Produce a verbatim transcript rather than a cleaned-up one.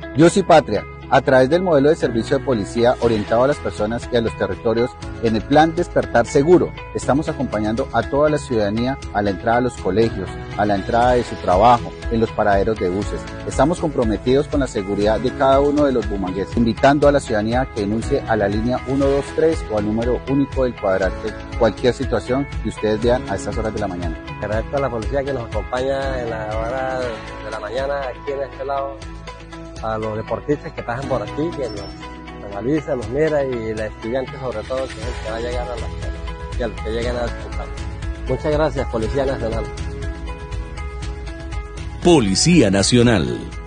Dios y Patria, a través del modelo de servicio de policía orientado a las personas y a los territorios, en el plan Despertar Seguro, estamos acompañando a toda la ciudadanía a la entrada a los colegios, a la entrada de su trabajo, en los paraderos de buses. Estamos comprometidos con la seguridad de cada uno de los bumangueses, invitando a la ciudadanía a que denuncie a la línea uno dos tres o al número único del cuadrante cualquier situación que ustedes vean a estas horas de la mañana. Agradezco a la policía que nos acompaña en la hora de la mañana aquí en este lado, a los deportistas que pasan por aquí, que nos analizan, nos mira, y los estudiantes sobre todo, que es el que va a llegar a la escuela, y a los que lleguen a descansar. Muchas gracias, Policía Nacional. Policía Nacional.